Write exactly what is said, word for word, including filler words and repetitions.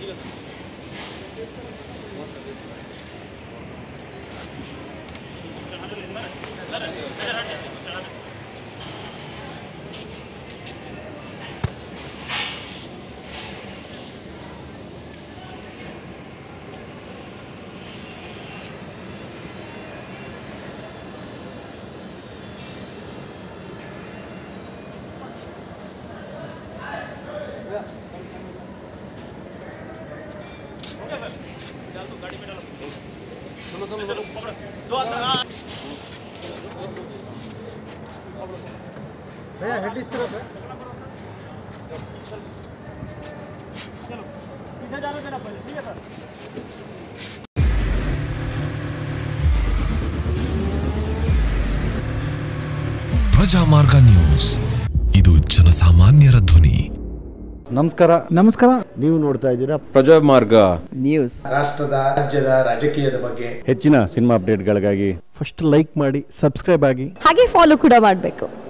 भैया हेड इस तरफ है। चलो पीछे जाने देना पहले, ठीक है सर। ಪ್ರಜಾಮಾರ್ಗ ನ್ಯೂಸ್, ಇದು ಜನಸಾಮಾನ್ಯರ ಧ್ವನಿ. ನಮಸ್ಕಾರ ನಮಸ್ಕಾರ ನೀವು ನೋಡ್ತಾ ಇದ್ದೀರಾ ಪ್ರಜಾಮಾರ್ಗ ನ್ಯೂಸ್. ರಾಷ್ಟ್ರದ ರಾಜ್ಯದ ರಾಜಕೀಯದ ಬಗ್ಗೆ ಹೆಚ್ಚಿನ ಸಿನಿಮಾ ಅಪ್ಡೇಟ್ಗಳಿಗಾಗಿ ಫಸ್ಟ್ ಲೈಕ್ ಮಾಡಿ, ಸಬ್ಸ್ಕ್ರೈಬ್ ಆಗಿ, ಹಾಗೆ ಫಾಲೋ ಕೂಡ ಮಾಡಬೇಕು.